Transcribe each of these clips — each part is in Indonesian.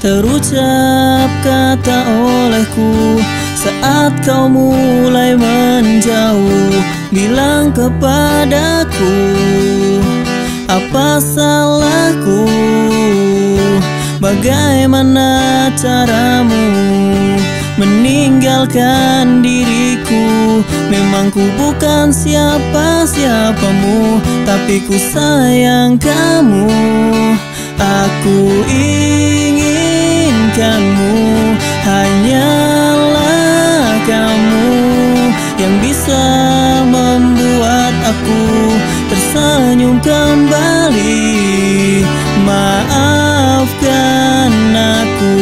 terucap kata olehku saat kau mulai menjauh. Bilang kepadaku, apa salahku? Bagaimana caramu meninggalkan diriku? Memang ku bukan siapa-siapamu, tapi ku sayang kamu. Aku inginkanmu, hanyalah kamu yang bisa membuat aku tersenyum kembali. Maafkan aku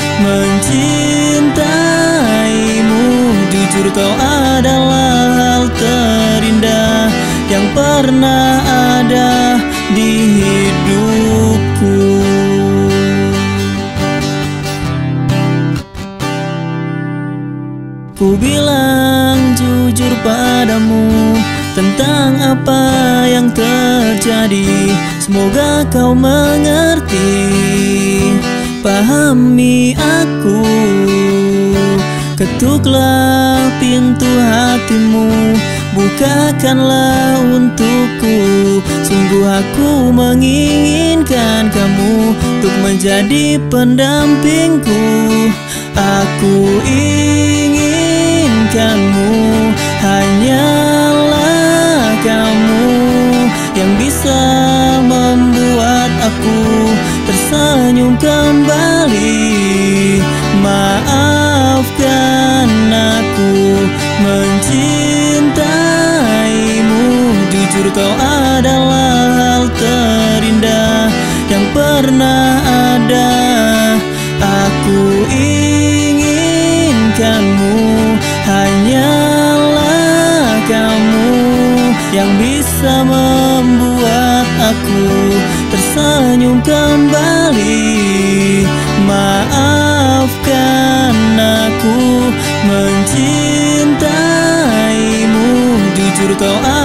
mencintaimu. Jujur kau adalah hal terindah yang pernah ada di hidupku. Ku bilang jujur padamu tentang apa yang terjadi. Semoga kau mengerti, pahami aku. Ketuklah pintu hatimu, bukakanlah untukku. Sungguh aku menginginkan kamu untuk menjadi pendampingku. Aku inginkanmu, hanyalah kamu yang bisa membuat aku tersenyum kembali. Maafkan aku mencintaimu. Jujur kau adalah hal terindah yang pernah ada. Aku inginkanmu, hanyalah kamu yang bisa membuat aku tersenyum kembali. Maafkan aku mencintaimu. Jujur kau